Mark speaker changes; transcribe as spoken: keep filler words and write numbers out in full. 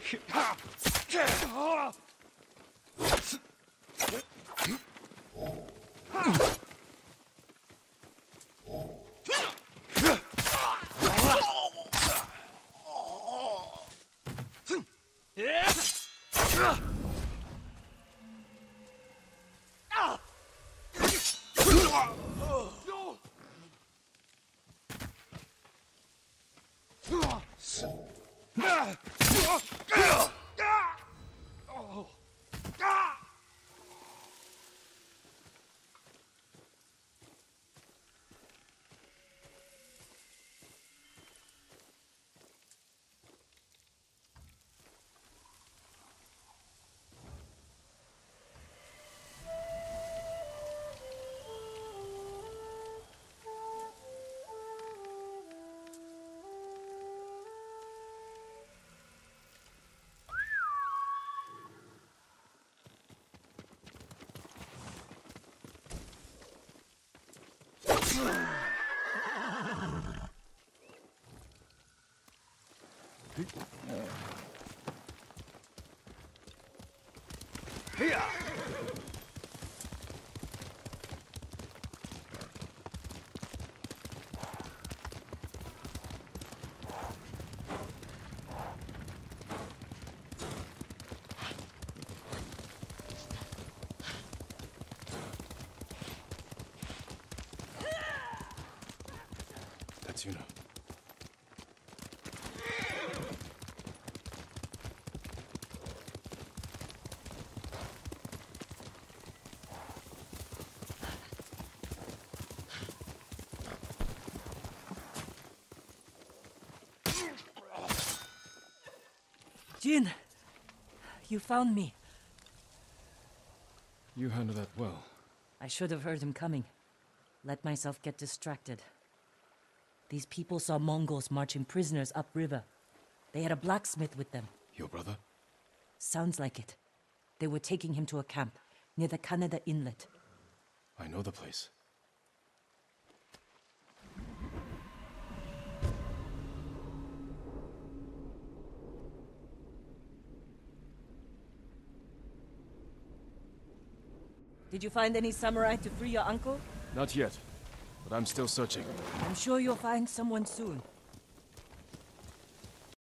Speaker 1: That's Yuna.
Speaker 2: Jin! You found me.
Speaker 1: You handled that well.
Speaker 2: I should have heard him coming. Let myself get distracted. These people saw Mongols marching prisoners upriver. They had a blacksmith with them.
Speaker 1: Your brother?
Speaker 2: Sounds like it. They were taking him to a camp near the Kaneda Inlet.
Speaker 1: I know the place.
Speaker 2: Did you find any samurai to free your uncle?
Speaker 1: Not yet, but I'm still searching.
Speaker 2: I'm sure you'll find someone soon.